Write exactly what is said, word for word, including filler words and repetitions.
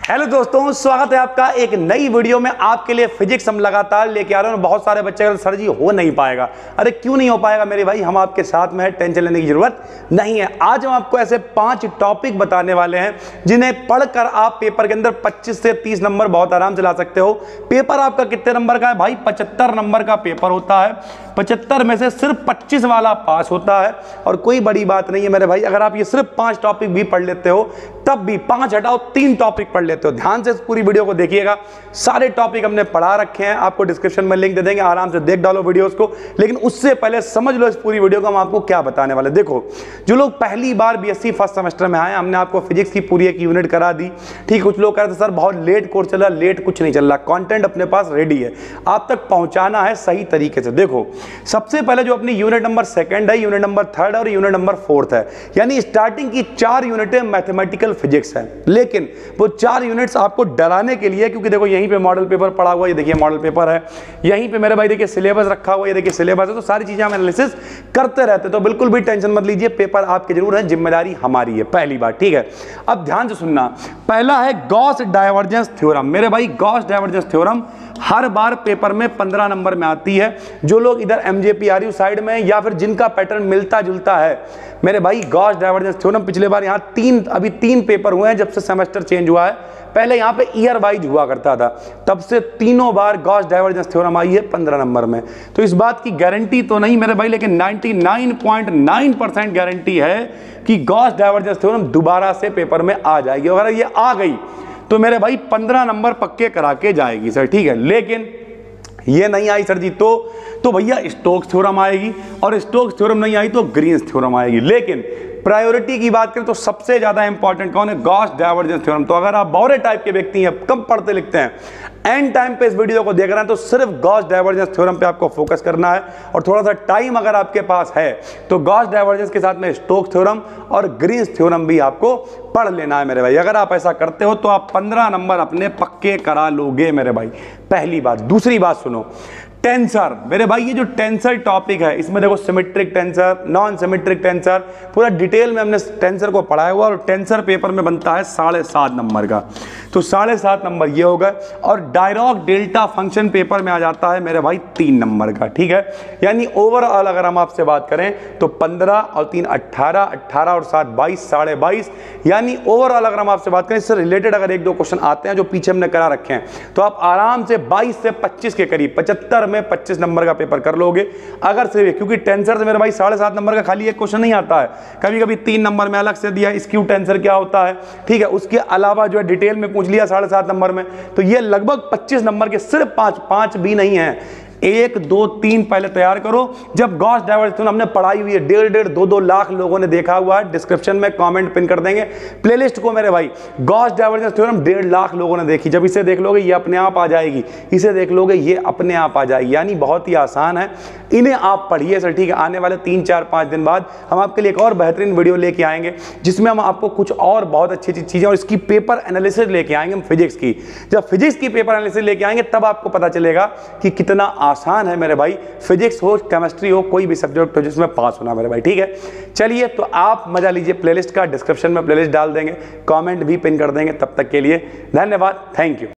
Hello दोस्तों, स्वागत है आपका एक नई वीडियो में। आपके लिए फिजिक्स हम लगातार लेके आ रहे हैं। बहुत सारे बच्चे सर जी हो नहीं पाएगा। अरे क्यों नहीं हो पाएगा मेरे भाई, हम आपके साथ में है, टेंशन लेने की जरूरत नहीं है। आज हम आपको ऐसे पांच टॉपिक बताने वाले हैं जिन्हें पढ़कर आप पेपर के अंदर पच्चीस से तीस नंबर बहुत आराम से ला सकते हो। पेपर आपका कितने नंबर का है भाई? पचहत्तर नंबर का पेपर होता है। पचहत्तर में से सिर्फ पच्चीस वाला पास होता है और कोई बड़ी बात नहीं है मेरे भाई। अगर आप ये सिर्फ पांच टॉपिक भी पढ़ लेते हो, तब भी पांच हटाओ तीन टॉपिक पढ़ लेते हो। ध्यान से इस पूरी वीडियो को देखिएगा। सारे टॉपिक हमने पढ़ा रखे हैं, आपको डिस्क्रिप्शन में लिंक दे देंगे, आराम से देख डालो वीडियोस को। लेकिन उससे पहले समझ लो इस पूरी वीडियो को हम आपको क्या बताने वाले। देखो, जो लोग पहली बार बीएससी फर्स्ट सेमेस्टर में आए, हमने आपको फिजिक्स की पूरी एक यूनिट करा दी। ठीक, कुछ लोग कह रहे थे सर बहुत लेट कोर्स चल रहा। लेट कुछ नहीं चल रहा, कंटेंट अपने पास रेडी है, आप तक पहुंचाना है सही तरीके से। देखो, सबसे पहले जो अपनी यूनिट नंबर सेकंड है, यूनिट नंबर थर्ड और यूनिट नंबर फोर्थ है, यानी स्टार्टिंग की चार यूनिटें मैथमेटिकल फिजिक्स है। लेकिन वो चार यूनिट्स आपको डराने के लिए, क्योंकि देखो यहीं पे मॉडल पेपर पड़ा हुआ है, ये देखिए मॉडल पेपर है, यहीं पे मेरे भाई देखिए सिलेबस रखा हुआ है, ये देखिए सिलेबस है, तो सारी चीजें हम एनालिसिस करते रहते। तो बिल्कुल भी टेंशन मत लीजिए, पेपर आपके जरूर है, जिम्मेदारी हमारी है। पहली बात, ठीक है। अब ध्यान से सुनना, पहला है गॉस डाइवर्जेंस थ्योरम। मेरे भाई गॉस डाइवर्जेंस थ्योरम हर बार पेपर में पंद्रह नंबर में आती है। जो लोग इधर एमजेपीआरयू साइड में या फिर जिनका पैटर्न मिलता जुलता है, मेरे भाई गॉस डाइवर्जेंस थ्योरम पिछले बार यहाँ तीन अभी तीन पेपर हुए हैं जब से सेमेस्टर चेंज हुआ है। पहले यहाँ पे ईयर वाइज हुआ करता था, तब से तीनों बार गॉस डाइवर्जेंस थ्योरम आई है पंद्रह नंबर में। तो इस बात की गारंटी तो नहीं मेरे भाई, लेकिन निन्यानवे पॉइंट नौ परसेंट गारंटी है कि गॉस डाइवर्जेंस थ्योरम दोबारा से पेपर में आ जाएगी। अगर ये आ गई तो मेरे भाई पंद्रह नंबर पक्के करा के जाएगी सर, ठीक है। लेकिन ये नहीं आई सर जी तो तो भैया स्टोक्स थ्योरम आएगी, और स्टोक्स थ्योरम नहीं आई तो ग्रीन्स थ्योरम आएगी। लेकिन प्रायोरिटी की बात करें तो सबसे ज्यादा इंपॉर्टेंट कौन है? Gauss divergence theorem. तो अगर आप बौरे टाइप के व्यक्ति हैं, कम पढ़ते लिखते हैं, एंड टाइम पे इस वीडियो को देख रहे हैं, तो सिर्फ गॉस डाइवर्जेंस थ्योरम पे आपको फोकस करना है। और थोड़ा सा टाइम अगर आपके पास है तो गॉस डाइवर्जेंस के साथ में स्टोक्स थ्योरम और ग्रीन्स थ्योरम भी आपको पढ़ लेना है मेरे भाई। अगर आप ऐसा करते हो तो आप पंद्रह नंबर अपने पक्के करा लोगे मेरे भाई, पहली बात। दूसरी बात सुनो, टेंसर। मेरे भाई ये जो टेंसर टॉपिक है, इसमें देखो symmetric tensor, non symmetric tensor, पूरा डिटेल में हमने टेंसर को पढ़ाया हुआ। और टेंसर पेपर में बनता है साढ़े सात नंबर का, तो साढ़े सात नंबर ये होगा। और डायरॉक डेल्टा फंक्शन पेपर में आ जाता है मेरे भाई तीन नंबर का, ठीक है। यानी ओवरऑल अगर हम आपसे बात करें तो पंद्रह और तीन अट्ठारह, अट्ठारह और सात बाईस, साढ़े बाईस। यानी ओवरऑल अगर हम आपसे बात करें, इससे रिलेटेड अगर एक दो क्वेश्चन आते हैं जो पीछे हमने करा रखे हैं, तो आप आराम से बाईस से पच्चीस के करीब, पचहत्तर में पच्चीस नंबर का पेपर कर लोगे। अगर सिर्फ, क्योंकि टेंसर से मेरे भाई साढ़े सात नंबर का खाली एक क्वेश्चन नहीं आता है, कभी कभी तीन नंबर में अलग से दिया स्क्यू टेंसर क्या होता है, ठीक है, उसके अलावा जो है डिटेल में पूछ लिया साढ़े सात नंबर में। तो ये लगभग पच्चीस नंबर के सिर्फ पांच पांच भी नहीं है, एक दो तीन पहले तैयार करो। जब गॉस डाइवर्जेंस थ्योरम हमने पढ़ाई हुई है, डेढ़ डेढ़ दो दो लाख लोगों ने देखा हुआ है, डिस्क्रिप्शन में कमेंट पिन कर देंगे प्लेलिस्ट को मेरे भाई। गॉस डाइवर्जेंस थ्योरम डेढ़ लाख लोगों ने देखी। जब इसे देख लोगे ये अपने आप आ जाएगी, इसे देख लोगे ये अपने आप आ जाएगी। यानी बहुत ही आसान है, इन्हें आप पढ़िए सर, ठीक है। आने वाले तीन चार पाँच दिन बाद हम आपके लिए एक और बेहतरीन वीडियो लेके आएंगे, जिसमें हम आपको कुछ और बहुत अच्छी अच्छी चीज़ें और इसकी पेपर एनालिसिस लेके आएंगे हम फिजिक्स की। जब फिजिक्स की पेपर एनालिसिस लेके आएंगे तब आपको पता चलेगा कि कितना आसान है मेरे भाई, फिजिक्स हो, केमिस्ट्री हो, कोई भी सब्जेक्ट हो जिसमें पास होना मेरे भाई, ठीक है। चलिए, तो आप मजा लीजिए प्लेलिस्ट का, डिस्क्रिप्शन में प्लेलिस्ट डाल देंगे, कमेंट भी पिन कर देंगे। तब तक के लिए धन्यवाद, थैंक यू।